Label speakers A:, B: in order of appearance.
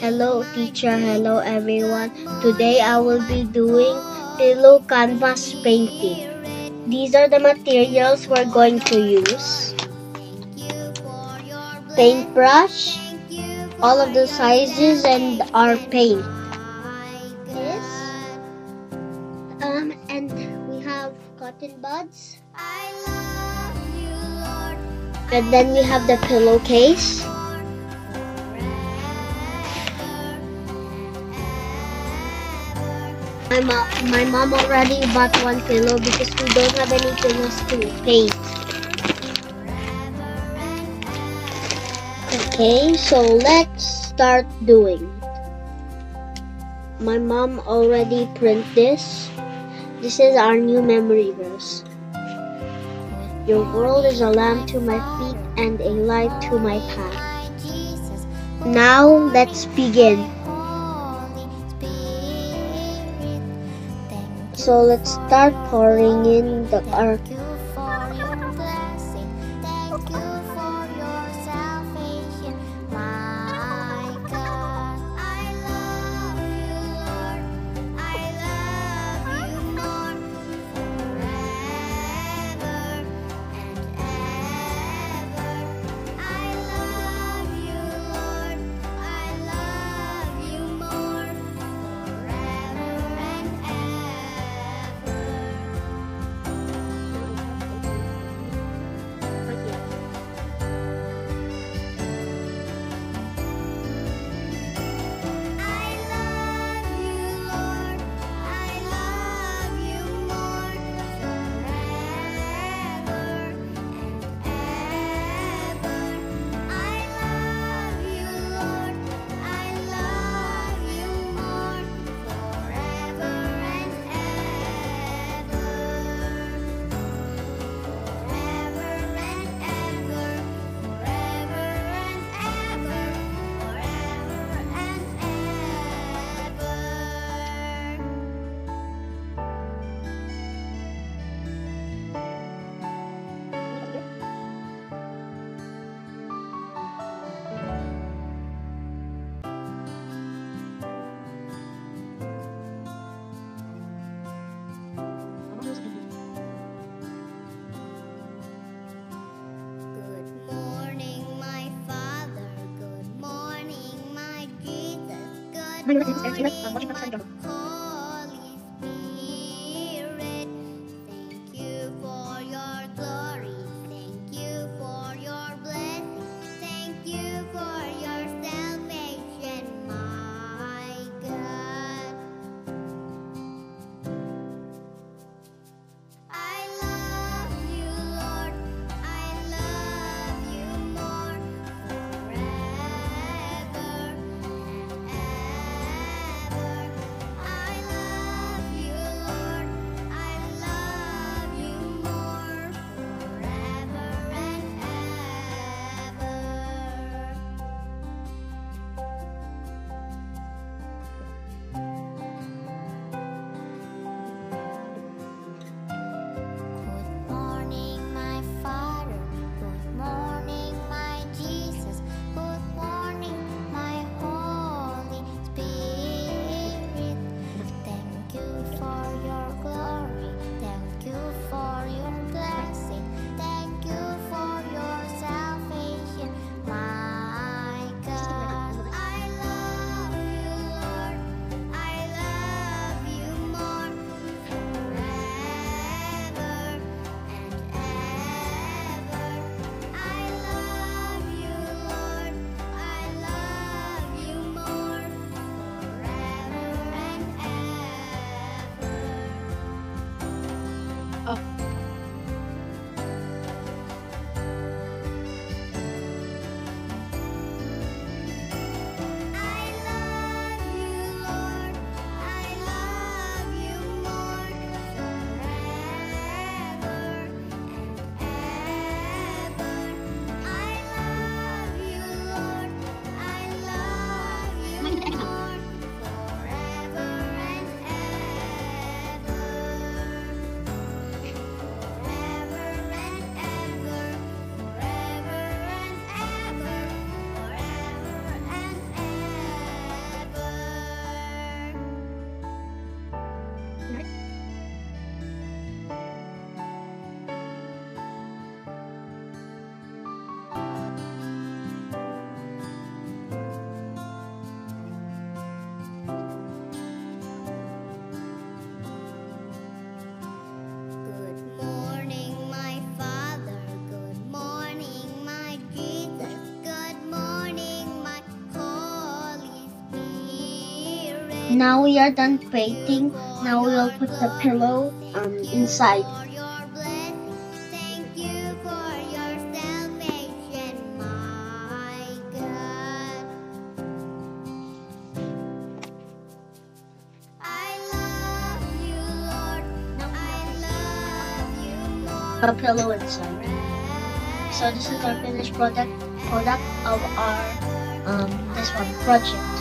A: Hello teacher, hello everyone. Today I will be doing pillow canvas painting. These are the materials we're going to use. Paintbrush, all of the sizes and our paint. And we have cotton buds. And then we have the pillowcase. My mom already bought one pillow because we don't have any pillows to paint. Okay, so let's start doing. My mom already printed this. This is our new memory verse. Your world is a lamp to my feet and a light to my path. Now let's begin. So let's start pouring in our Holy Spirit, thank you for your glory, thank you for your blessing, thank you for your salvation, my God. I love you, Lord, I love you more, forever and ever. I Now we are done painting. Now we will put the pillow inside. A pillow inside. So this is our finished product of our this one project.